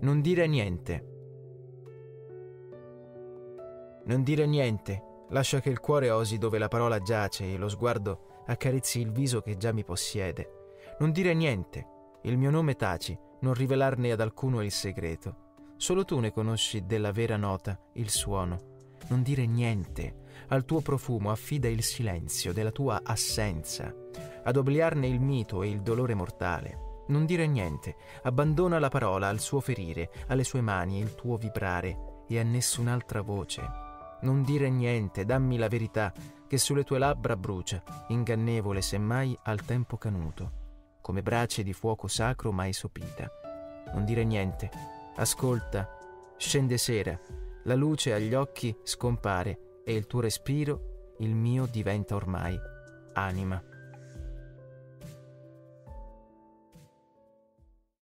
Non dire niente. Non dire niente. Lascia che il cuore osi dove la parola giace e lo sguardo accarezzi il viso che già mi possiede. Non dire niente. Il mio nome taci, non rivelarne ad alcuno il segreto. Solo tu ne conosci della vera nota, il suono. Non dire niente. Al tuo profumo affida il silenzio della tua assenza. Ad obliarne il mito e il dolore mortale. Non dire niente. Abbandona la parola al suo ferire, alle sue mani il tuo vibrare e a nessun'altra voce. Non dire niente, dammi la verità che sulle tue labbra brucia, ingannevole semmai al tempo canuto, come brace di fuoco sacro mai sopita. Non dire niente, ascolta, scende sera, la luce agli occhi scompare e il tuo respiro, il mio diventa ormai anima.